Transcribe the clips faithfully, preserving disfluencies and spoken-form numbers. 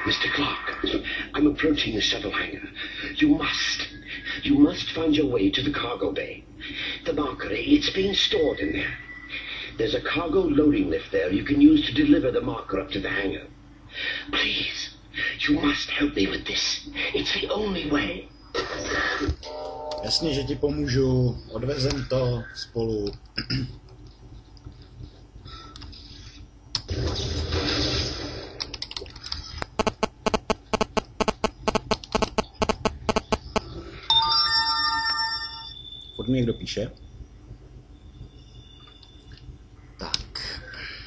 Mister Clark, I'm approaching the shuttle hangar. You must, you must find your way to the cargo bay. The marker, it's being stored in there. There's a cargo loading lift there you can use to deliver the marker up to the hangar. Please, you must help me with this. It's the only way. Jasně, že ti pomůžu. Odvezem to spolu. Furt mi někdo píše. Tak.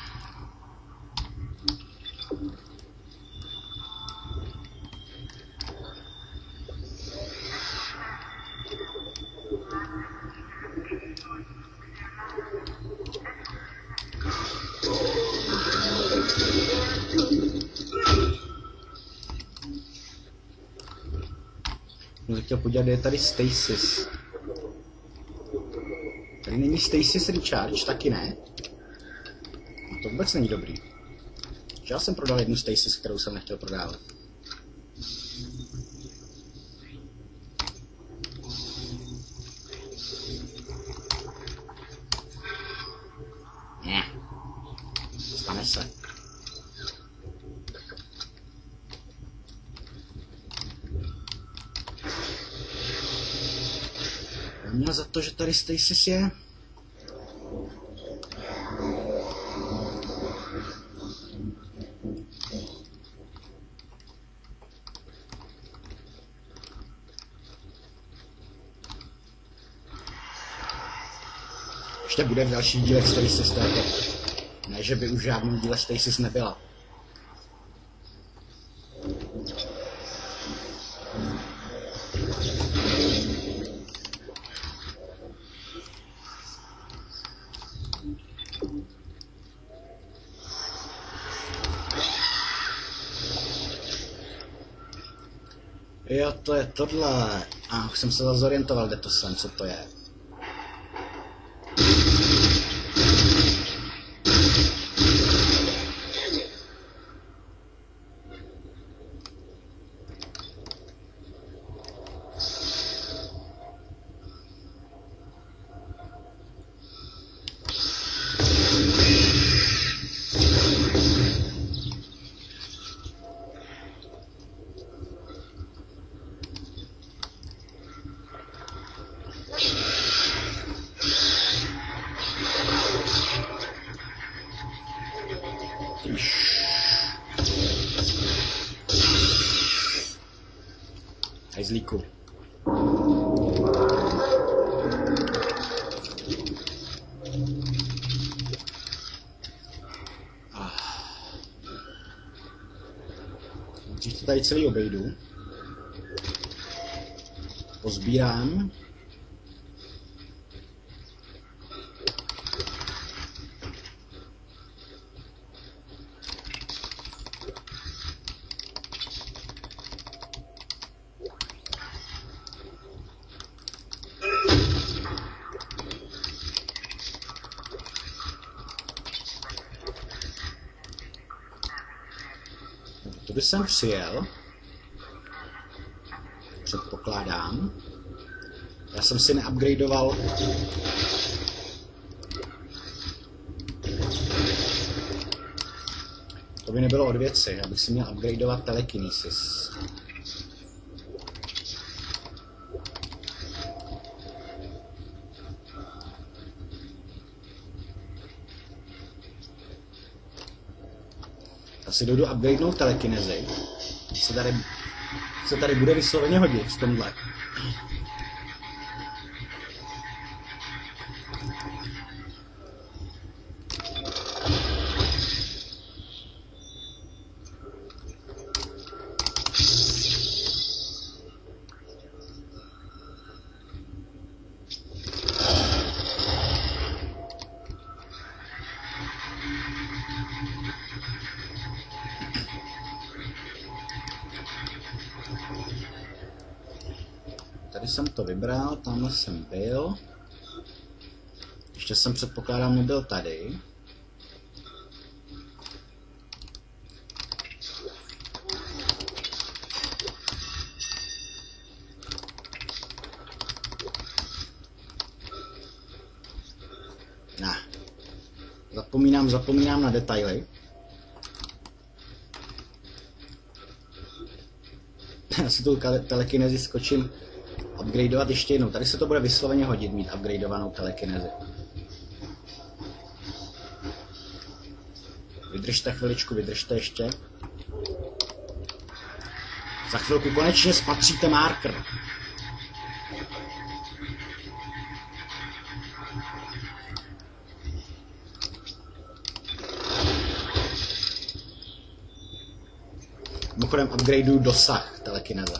Jsem se chtěl podívat, je tady Stasis. Tady není Stasis Recharge, taky ne. No to vůbec není dobrý. Že já jsem prodal jednu Stasis, kterou jsem nechtěl prodávat. Ne. Stane se. Měl za to, že tady Stasis je. Ještě bude v dalších dílech Stasis, to jako... Ne, že by už v žádném díle Stasis nebyla. Jo, to je tohle. A už jsem se zorientoval, kde to jsem, co to je. Hajzlíku. Dřív to tady celý obejdu. Pozbírám. Tudy jsem přijel. Předpokládám. Já jsem si neupgradeoval. To by nebylo od věci, abych si měl upgradeovat telekinesis. Asi dojdu upgradenout telekinezi. Se tady, se tady bude vysloveně hodit v tomhle. Tady jsem to vybral, tamhle jsem byl. Ještě jsem předpokládám nebyl tady. Zapomínám, zapomínám na detaily. Já si tu telekinezi skočím upgradeovat ještě jednou. Tady se to bude vysloveně hodit mít upgradeovanou telekinezi. Vydržte chviličku, vydržte ještě. Za chvilku konečně spatříte marker. Mimochodem upgradeuju dosah telekineze.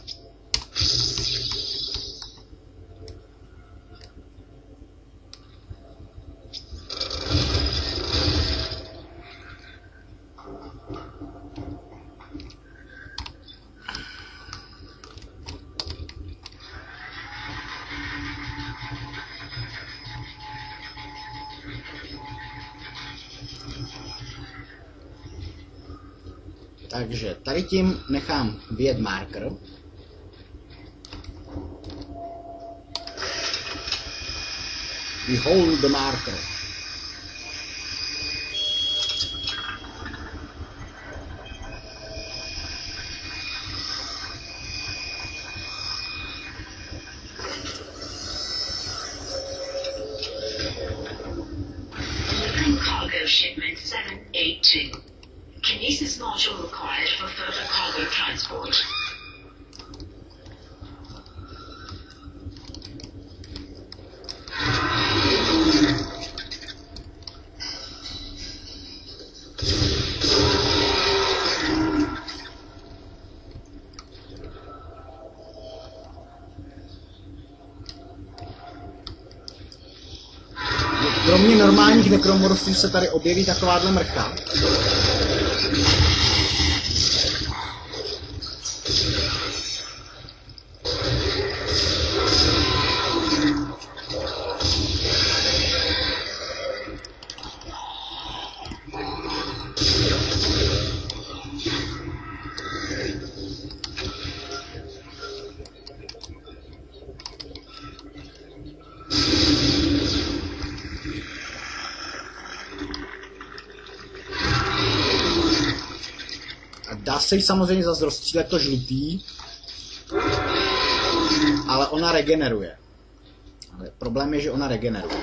Takže tady tím nechám vyjet marker. Behold the marker. Cargo shipment seven eight two. Kinesis module required for further cargo transport. Kromě normálních nekromorfů se tady objeví takováhle mrcha. Dá se jí samozřejmě zase rozstřílet to žlutý, ale ona regeneruje. Ale problém je, že ona regeneruje.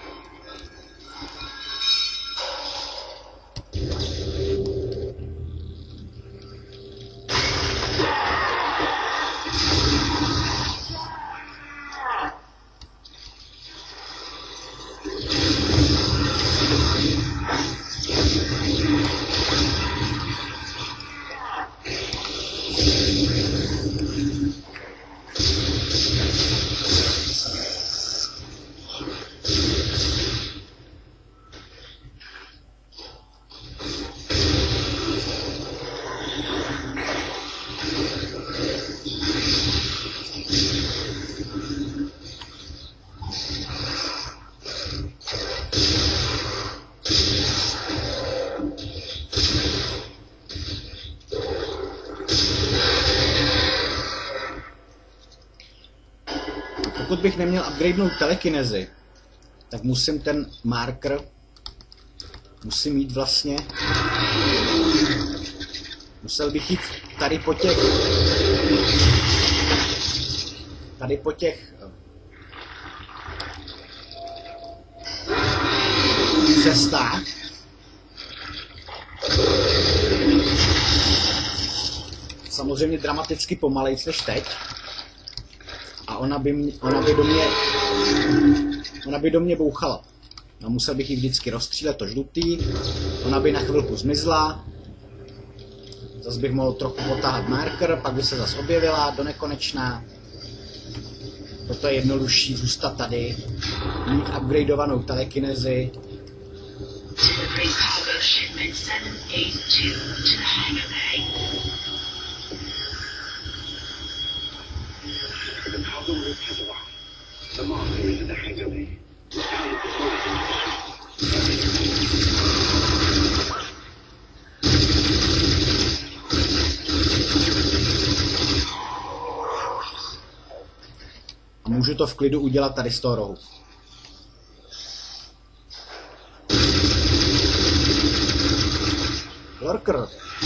Pokud bych neměl upgradenout telekinezi, tak musím ten marker musím jít vlastně musel bych jít tady po těch tady po těch cestách. Samozřejmě dramaticky pomalejc než teď. A ona by, mě, ona by do mě ona by do mě bouchala. No, musel bych ji vždycky rozstřílet to žlutý, ona by na chvilku zmizla, zase bych mohl trochu potáhat marker, pak by se zase objevila do nekonečna. Proto je jednodušší zůstat tady, mít upgradeovanou telekinezi. The marker is in the hangar bay. A můžu to v klidu udělat tady z toho rohu. Lorker.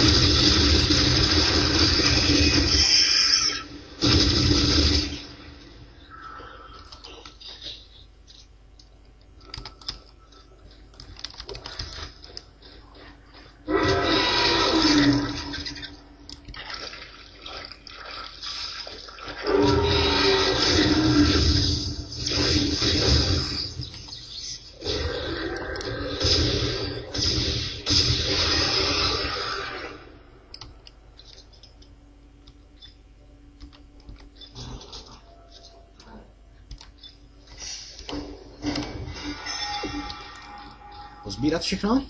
Pozbírat všechno?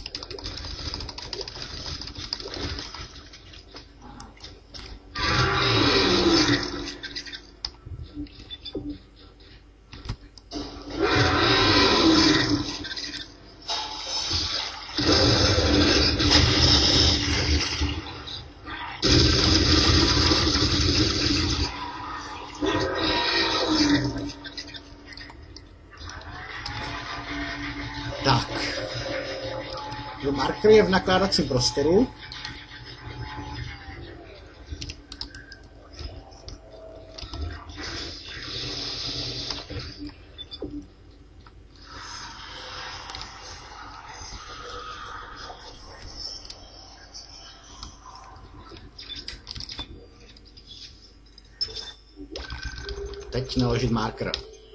Tak. Marker je v nakládacím prostoru. Teď naložit marker.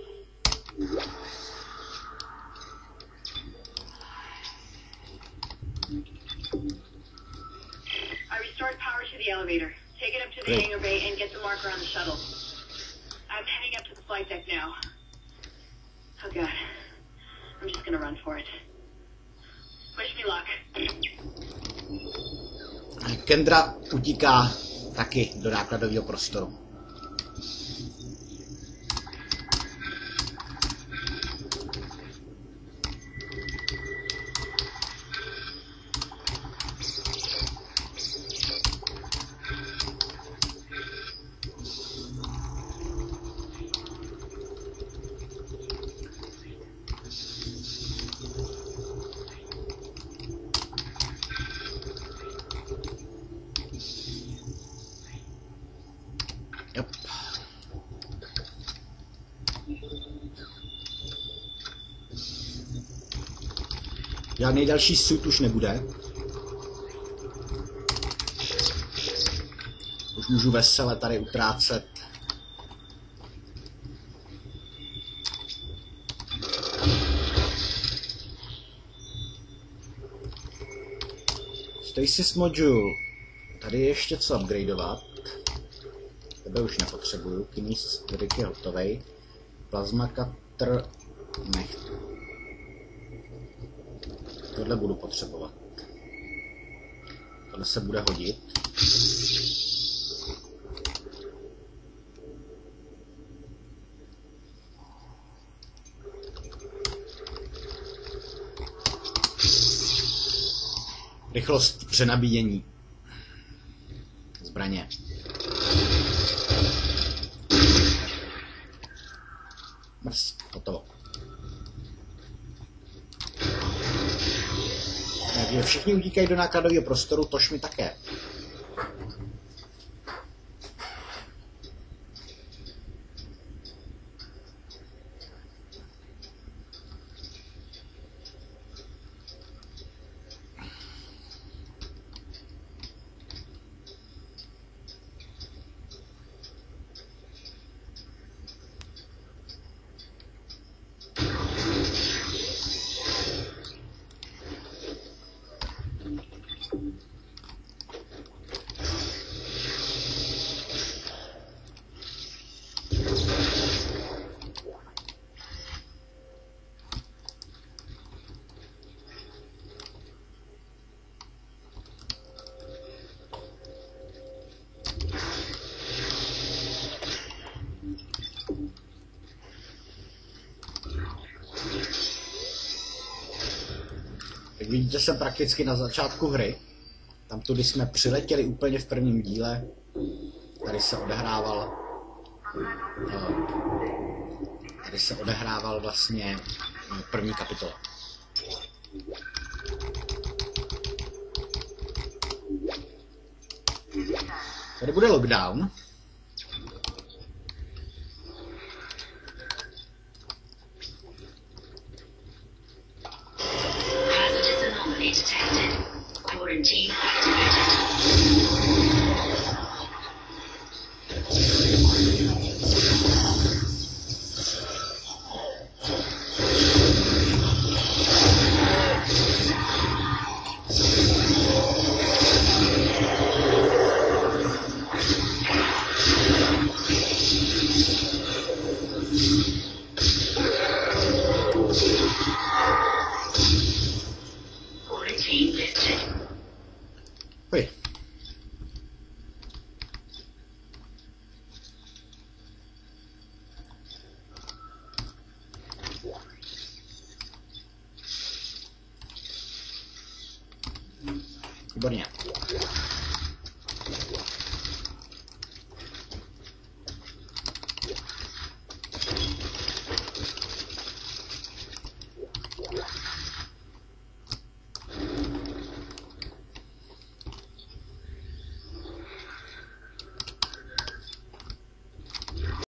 Elevator. Take it up to the Great. hangar bay and get the marker on the shuttle. I'm heading up to the flight deck now. Oh god. I'm just gonna run for it. Wish me luck. Kendra utíká taky do nákladového prostoru. Yep. Žádný další suit už nebude. Už můžu vesele tady utrácet. Stasis module. Tady je ještě co upgradeovat. Tebe už nepotřebuju, Kinesis Drake je hotovej. Plasma cutter nechci. Tohle budu potřebovat. Tohle se bude hodit. Rychlost přenabíjení zbraně. Mrz, hotovo. Takže všichni utíkají do nákladového prostoru, tož mi také. Jak vidíte, jsem prakticky na začátku hry. Tam tudy jsme přiletěli úplně v prvním díle. Tady se odehrával... Tady se odehrával vlastně první kapitola. Tady bude lockdown. Hazardous anomaly detected. Quarantine activated. Quarantine lifted. Oj. Výborně.